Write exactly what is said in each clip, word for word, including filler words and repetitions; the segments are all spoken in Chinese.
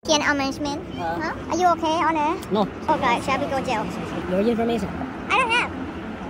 Tiananmen? Uh, Huh? Are you okay on there? No. Okay, shall we go jail? Your information. I don't have.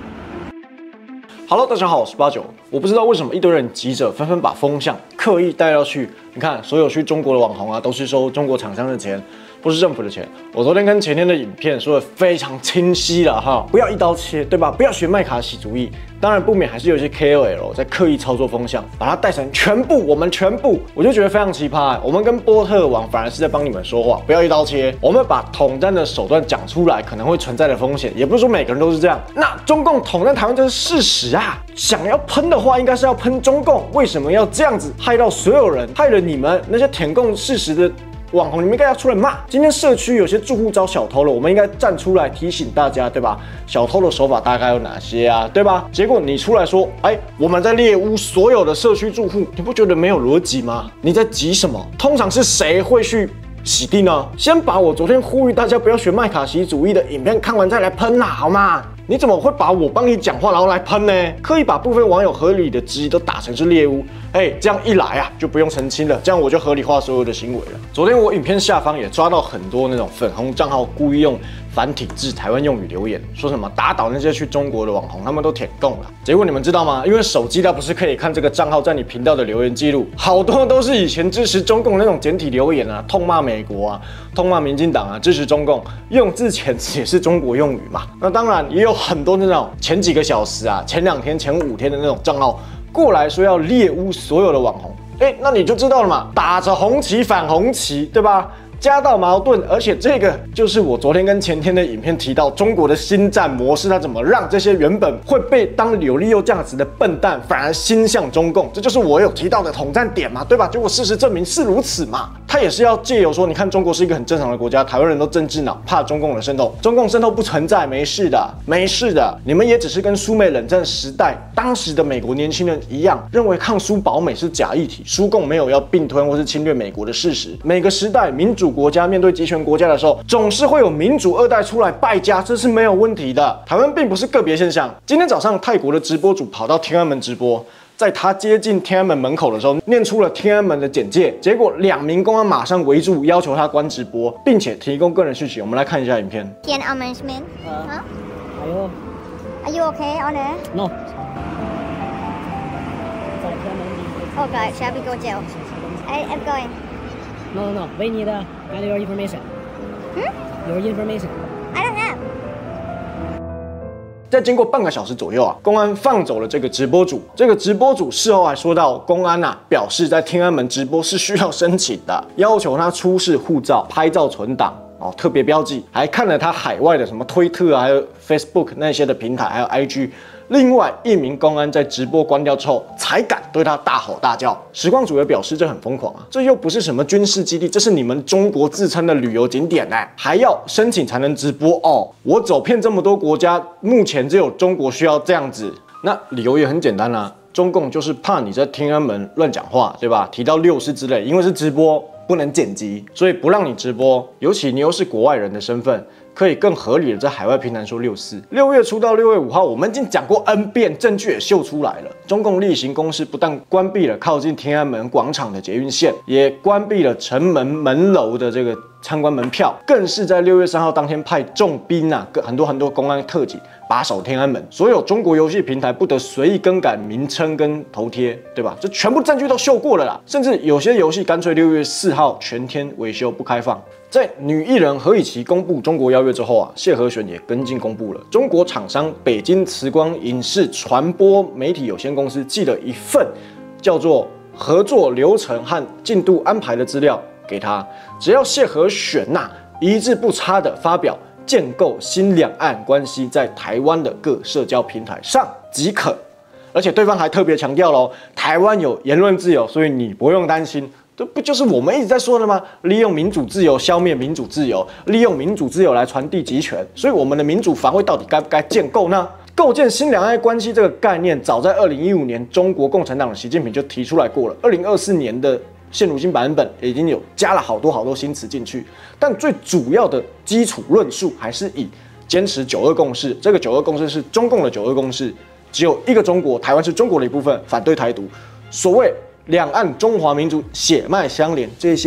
Hello， 大家好，我是八九。我不知道为什么一堆人急着纷纷把风向刻意带到去，你看所有去中国的网红啊，都是收中国厂商的钱，不是政府的钱。我昨天跟前天的影片说的非常清晰了哈，不要一刀切，对吧？不要学麦卡锡主义。当然不免还是有一些 K O L 在刻意操作风向，把它带成全部，我们全部，我就觉得非常奇葩、欸。我们跟波特王反而是在帮你们说话，不要一刀切。我们把统战的手段讲出来，可能会存在的风险，也不是说每个人都是这样。那中共统战台湾这是事实啊，想要喷的话，应该是要喷中共，为什么要这样子害到所有人，害了你们那些舔共事实的网红，你们应该要出来骂。今天社区有些住户遭小偷了，我们应该站出来提醒大家，对吧？小偷的手法大概有哪些啊，对吧？结果你出来说，哎，我们在猎污所有的社区住户，你不觉得没有逻辑吗？你在急什么？通常是谁会去洗地呢？先把我昨天呼吁大家不要学麦卡锡主义的影片看完再来喷啦，好吗？你怎么会把我帮你讲话然后来喷呢？刻意把部分网友合理的质疑都打成是猎污，哎，这样一来啊，就不用澄清了，这样我就合理化所有的行为了。昨天我影片下方也抓到很多那种粉红账号故意用繁体字台湾用语留言，说什么打倒那些去中国的网红，他们都舔共了。结果你们知道吗？因为手机它不是可以看这个账号在你频道的留言记录，好多都是以前支持中共那种简体留言啊，痛骂美国啊，痛骂民进党啊，支持中共，用字遣词也是中国用语嘛。那当然也有很多那种前几个小时啊，前两天、前五天的那种账号过来说要猎污所有的网红，哎，那你就知道了嘛，打着红旗反红旗，对吧？家道矛盾，而且这个就是我昨天跟前天的影片提到中国的新战模式，它怎么让这些原本会被当有利诱价值的笨蛋，反而心向中共，这就是我有提到的统战点嘛，对吧？结果事实证明是如此嘛，他也是要借由说，你看中国是一个很正常的国家，台湾人都政治脑，怕中共的渗透，中共渗透不存在，没事的，没事的，你们也只是跟苏美冷战时代当时的美国年轻人一样，认为抗苏保美是假议题，苏共没有要并吞或是侵略美国的事实。每个时代民主国家面对集权国家的时候，总是会有民主二代出来败家，这是没有问题的。台湾并不是个别现象。今天早上泰国的直播主跑到天安门直播，在他接近天安门门口的时候，念出了天安门的简介，结果两名公安马上围住，要求他关直播，并且提供个人讯息。我们来看一下影片。 Tiananmen? Uh, Huh? Are you? Are you okay on there? No. Okay, shall we go jail? I am going. No, no, no. We need uh, get your information. Hmm? Your information. I don't have. 在经过半个小时左右啊，公安放走了这个直播主。这个直播主事后还说到，公安啊表示在天安门直播是需要申请的，要求他出示护照、拍照存档。哦，特别标记，还看了他海外的什么推特啊，还有 Facebook 那些的平台，还有 I G。另外一名公安在直播关掉之后，才敢对他大吼大叫。实况主也表示这很疯狂啊，这又不是什么军事基地，这是你们中国自称的旅游景点哎、欸，还要申请才能直播哦。我走遍这么多国家，目前只有中国需要这样子。那理由也很简单啊，中共就是怕你在天安门乱讲话，对吧？提到六四之类，因为是直播。不能剪辑，所以不让你直播。尤其你又是国外人的身份，可以更合理的在海外平台说六四。六月初到六月五号，我们已经讲过 N 遍，证据也秀出来了。中共例行公事不但关闭了靠近天安门广场的捷运线，也关闭了城门门楼的这个参观门票，更是在六月三号当天派重兵啊，很多很多公安特警把守天安门。所有中国游戏平台不得随意更改名称跟头贴，对吧？这全部证据都秀过了啦。甚至有些游戏干脆六月四号全天维修不开放。在女艺人何以琪公布中国邀约之后啊，谢和弦也跟进公布了。中国厂商北京慈光影视传播媒体有限公司寄了一份叫做合作流程和进度安排的资料给他，只要谢和弦呐、啊、一字不差的发表建构新两岸关系在台湾的各社交平台上即可。而且对方还特别强调喽，台湾有言论自由，所以你不用担心。这不就是我们一直在说的吗？利用民主自由消灭民主自由，利用民主自由来传递集权。所以我们的民主防卫到底该不该建构呢？构建新两岸关系这个概念，早在二零一五年，中国共产党的习近平就提出来过了。二零二四年的现如今版本已经有加了好多好多新词进去，但最主要的基础论述还是以坚持九二共识。这个九二共识是中共的九二共识，只有一个中国，台湾是中国的一部分，反对台独。所谓两岸中华民族血脉相连，这些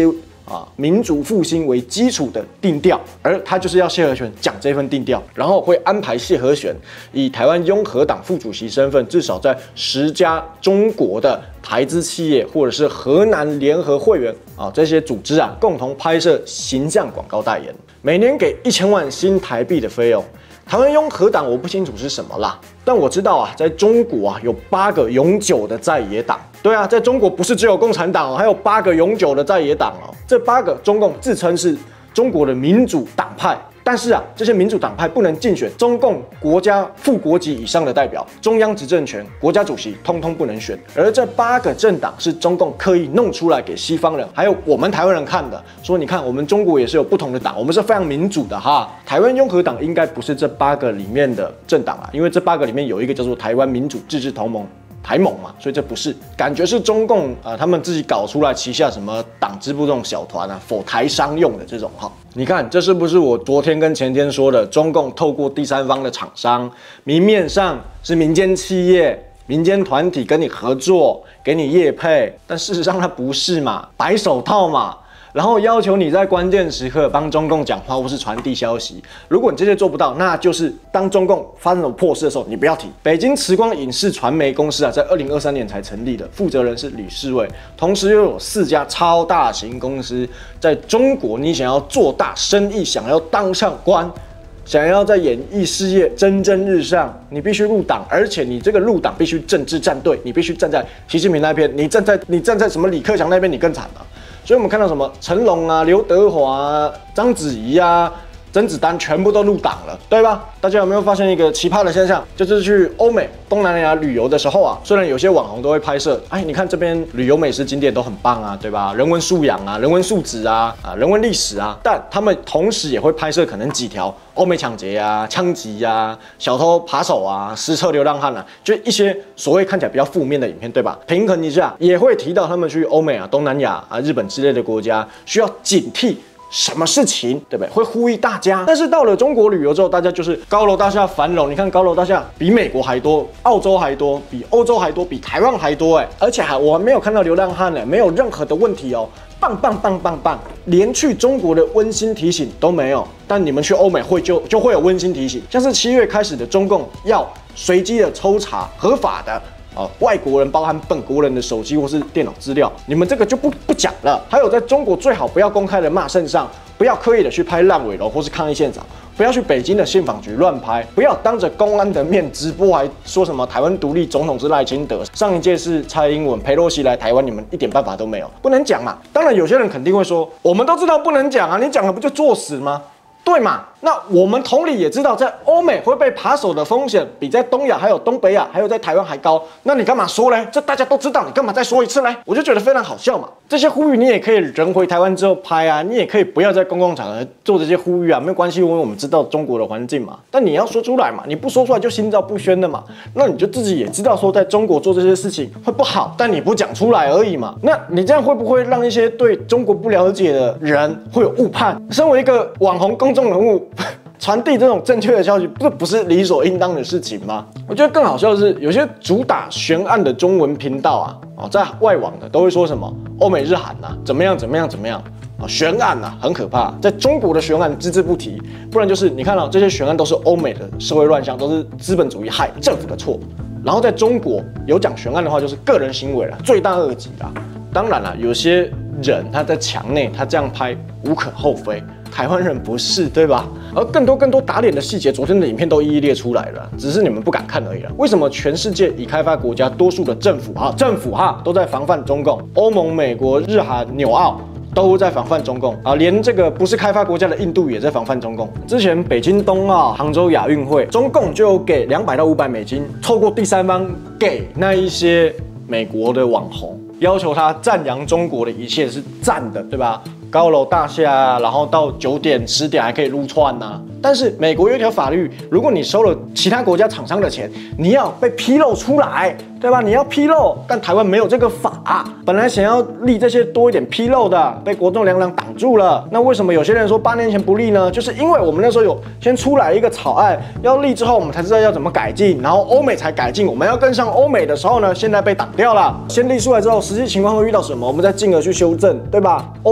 啊民族复兴为基础的定调，而他就是要谢和弦讲这份定调，然后会安排谢和弦以台湾拥核党副主席身份，至少在十家中国的台资企业或者是河南联合会员啊这些组织啊，共同拍摄形象广告代言，每年给一千万新台币的费用。台湾拥核党我不清楚是什么啦，但我知道啊，在中国啊有八个永久的在野党。对啊，在中国不是只有共产党哦，还有八个永久的在野党哦。这八个中共自称是中国的民主党派。但是啊，这些民主党派不能竞选中共国家副国级以上的代表，中央执政权、国家主席通通不能选。而这八个政党是中共刻意弄出来给西方人，还有我们台湾人看的，说你看我们中国也是有不同的党，我们是非常民主的哈。台湾拥核党应该不是这八个里面的政党啊，因为这八个里面有一个叫做台湾民主自治同盟。台盟嘛，所以这不是，感觉是中共啊、呃，他们自己搞出来旗下什么党支部这种小团啊，否台商用的这种哈。你看，这是不是我昨天跟前天说的？中共透过第三方的厂商，明面上是民间企业、民间团体跟你合作，给你业配，但事实上它不是嘛，白手套嘛。然后要求你在关键时刻帮中共讲话或是传递消息，如果你这些做不到，那就是当中共发生什么破事的时候，你不要提。北京慈光影视传媒公司啊，在二零二三年才成立的，负责人是李世伟，同时又有四家超大型公司。在中国，你想要做大生意，想要当上官，想要在演艺事业蒸蒸日上，你必须入党，而且你这个入党必须政治站队，你必须站在习近平那边，你站在你站在什么李克强那边，你更惨了。所以我们看到什么成龙啊、刘德华啊、章子怡啊、甄子丹全部都入党了，对吧？大家有没有发现一个奇葩的现象？就是去欧美、东南亚旅游的时候啊，虽然有些网红都会拍摄，哎，你看这边旅游美食景点都很棒啊，对吧？人文素养啊、人文素质啊、啊人文历史啊，但他们同时也会拍摄可能几条欧美抢劫啊、枪击啊、小偷扒手啊、失车流浪汉啊，就一些所谓看起来比较负面的影片，对吧？平衡一下，也会提到他们去欧美啊、东南亚啊、日本之类的国家需要警惕。什么事情，对不对？会呼吁大家，但是到了中国旅游之后，大家就是高楼大厦繁荣。你看高楼大厦比美国还多，澳洲还多，比欧洲还多，比台湾还多，哎，而且还我还没有看到流浪汉呢，没有任何的问题哦，棒棒棒棒棒，连去中国的温馨提醒都没有。但你们去欧美会就就会有温馨提醒，像是七月开始的中共要随机的抽查合法的。哦，外国人包含本国人的手机或是电脑资料，你们这个就不不讲了。还有，在中国最好不要公开的骂圣上，不要刻意的去拍烂尾楼或是抗议现场，不要去北京的信访局乱拍，不要当着公安的面直播，还说什么台湾独立总统是赖清德，上一届是蔡英文，裴洛西来台湾，你们一点办法都没有，不能讲嘛。当然，有些人肯定会说，我们都知道不能讲啊，你讲了不就作死吗？对嘛？那我们同理也知道，在欧美会被扒手的风险比在东亚、还有东北亚、还有在台湾还高。那你干嘛说嘞？这大家都知道，你干嘛再说一次嘞？我就觉得非常好笑嘛。这些呼吁你也可以人回台湾之后拍啊，你也可以不要在公共场合做这些呼吁啊，没有关系，因为我们知道中国的环境嘛。但你要说出来嘛，你不说出来就心照不宣的嘛。那你就自己也知道说，在中国做这些事情会不好，但你不讲出来而已嘛。那你这样会不会让一些对中国不了解的人会有误判？身为一个网红公众人物。传递这种正确的消息，这不是理所应当的事情吗？我觉得更好笑的是，有些主打悬案的中文频道啊，哦，在外网的都会说什么欧美日韩啊，怎么样怎么样怎么样啊，悬案啊，很可怕。在中国的悬案只字不提，不然就是你看到、哦、这些悬案都是欧美的社会乱象，都是资本主义害政府的错。然后在中国有讲悬案的话，就是个人行为了，罪大恶极啦。当然啦，有些人他在墙内他这样拍无可厚非。台湾人不是，对吧？而更多更多打脸的细节，昨天的影片都一一列出来了，只是你们不敢看而已了。为什么全世界已开发国家多数的政府哈政府哈都在防范中共？欧盟、美国、日韩、纽澳都在防范中共啊，连这个不是开发国家的印度也在防范中共。之前北京冬奥、杭州亚运会，中共就给两百到五百美金，透过第三方给那一些美国的网红，要求他赞扬中国的一切是赞的，对吧？高楼大厦，然后到九点、十点还可以撸串呐、啊。但是美国有一条法律，如果你收了其他国家厂商的钱，你要被披露出来，对吧？你要披露，但台湾没有这个法，本来想要立这些多一点披露的，被国栋两党挡住了。那为什么有些人说八年前不立呢？就是因为我们那时候有先出来一个草案，要立之后我们才知道要怎么改进，然后欧美才改进。我们要跟上欧美的时候呢，现在被挡掉了。先立出来之后，实际情况会遇到什么，我们再进而去修正，对吧？欧美也是这样。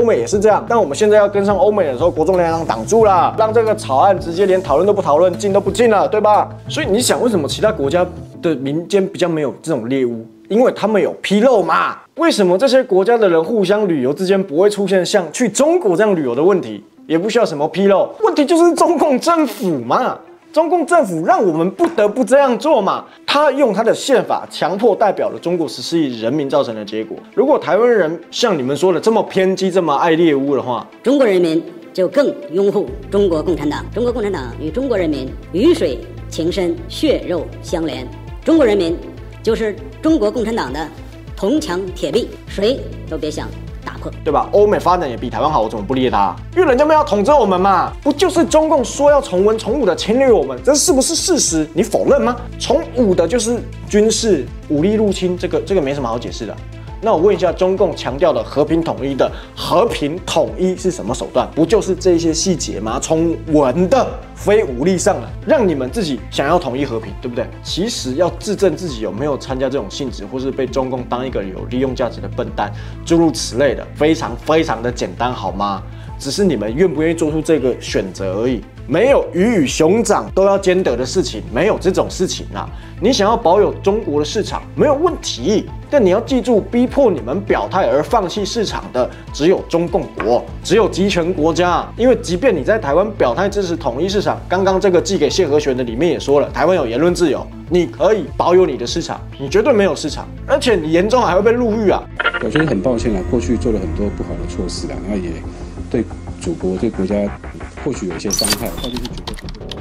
样。但我们现在要跟上欧美的时候，国中联党挡住了，让这个草案直接连讨论都不讨论，进都不进了，对吧？所以你想，为什么其他国家的民间比较没有这种猎巫？因为他们有纰漏嘛。为什么这些国家的人互相旅游之间不会出现像去中国这样旅游的问题？也不需要什么纰漏，问题就是中共政府嘛。中共政府让我们不得不这样做嘛，他用他的宪法强迫代表了中国十四亿人民造成的结果。如果台湾人像你们说的这么偏激、这么爱猎巫的话， 中国人民就更拥护中国共产党。中国共产党与中国人民鱼水情深、血肉相连，中国人民就是中国共产党的铜墙铁壁，谁都别想打破， 对吧？欧美发展也比台湾好，我怎么不猎他？因为人家们要统治我们嘛，不就是中共说要从文从武的侵略我们，这是不是事实？你否认吗？从武的就是军事武力入侵，这个这个没什么好解释的。那我问一下，中共强调的和平统一的和平统一是什么手段？不就是这些细节吗？从文的非武力上了，让你们自己想要统一和平，对不对？其实要自证自己有没有参加这种性质，或是被中共当一个有利用价值的笨蛋，诸如此类的，非常非常的简单，好吗？只是你们愿不愿意做出这个选择而已。没有鱼与熊掌都要兼得的事情，没有这种事情啊！你想要保有中国的市场没有问题，但你要记住，逼迫你们表态而放弃市场的只有中共国，只有集权国家。因为即便你在台湾表态支持统一市场，刚刚这个寄给谢和弦的里面也说了，台湾有言论自由，你可以保有你的市场，你绝对没有市场，而且你严重还会被入狱啊！ 我觉得很抱歉啊，过去做了很多不好的措施啊，然后也对祖国、对国家或许有一些伤害，到底是觉得。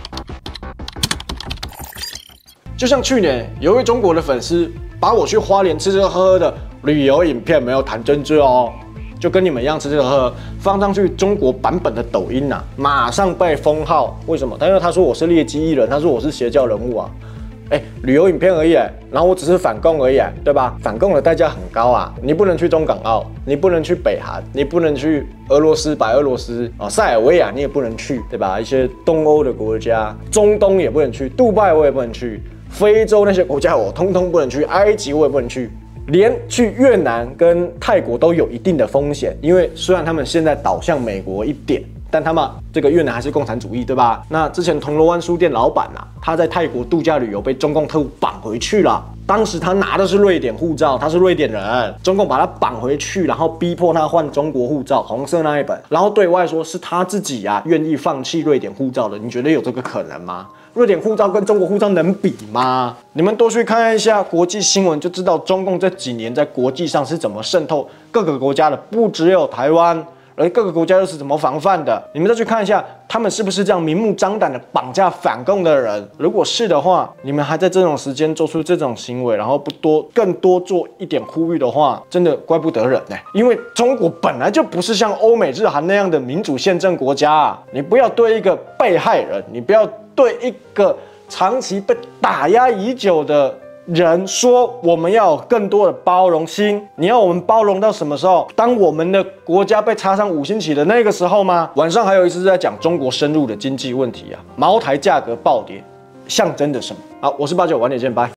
就像去年有一位中国的粉丝把我去花莲吃吃喝喝的旅游影片，没有谈政治哦，就跟你们一样吃吃喝喝，放上去中国版本的抖音啊，马上被封号。为什么？因为他说我是劣迹艺人，他说我是邪教人物啊。哎，旅游影片而已，然后我只是反共而已，对吧？反共的代价很高啊！你不能去中港澳，你不能去北韩，你不能去俄罗斯、白俄罗斯啊、塞尔维亚，你也不能去，对吧？一些东欧的国家，中东也不能去，杜拜我也不能去，非洲那些国家我通通不能去，埃及我也不能去，连去越南跟泰国都有一定的风险，因为虽然他们现在倒向美国一点。但他们这个越南还是共产主义，对吧？那之前铜锣湾书店老板啊，他在泰国度假旅游被中共特务绑回去了。当时他拿的是瑞典护照，他是瑞典人，中共把他绑回去，然后逼迫他换中国护照，红色那一本，然后对外说是他自己啊愿意放弃瑞典护照的。你觉得有这个可能吗？瑞典护照跟中国护照能比吗？你们多去看一下国际新闻，就知道中共这几年在国际上是怎么渗透各个国家的，不只有台湾。而各个国家又是怎么防范的？你们再去看一下，他们是不是这样明目张胆的绑架反共的人？如果是的话，你们还在这种时间做出这种行为，然后不多更多做一点呼吁的话，真的怪不得人呢、欸。因为中国本来就不是像欧美日韩那样的民主宪政国家啊！你不要对一个被害人，你不要对一个长期被打压已久的人说我们要有更多的包容心，你要我们包容到什么时候？当我们的国家被插上五星旗的那个时候吗？晚上还有一次是在讲中国深入的经济问题啊，茅台价格暴跌，象征着什么？好，我是八九，晚点见，拜。